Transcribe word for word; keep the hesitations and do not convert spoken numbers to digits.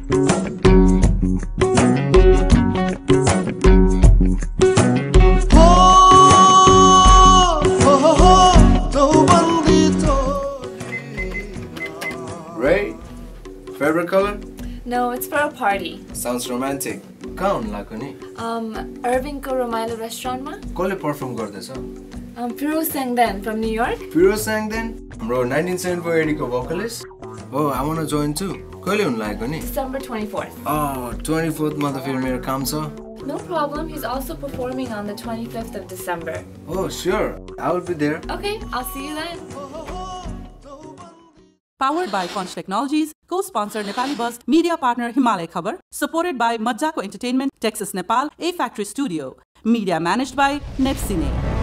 Ray? Favorite color? No, it's for a party. Sounds romantic. Kaun lakoni? Um, Irving ko Ramailo restaurant ma? Kole perform gardecha? Um, Phiroj Shyangden from New York. Phiroj Shyangden? Bro, nineteen seventy-four eighty ko vocalist? Oh, I wanna join too. Kole hun lageko ni? December twenty-fourth. Oh, twenty-fourth ma ta feri mero kaam cha. No problem. He's also performing on the twenty-fifth of December. Oh, sure. I will be there. Okay, I'll see you then. Powered by Conch Technologies, co-sponsor Nepali Buzz, media partner Himalay Khabar, supported by Majjako Entertainment, Texas, Nepal, A Factory Studio, media managed by NepCine.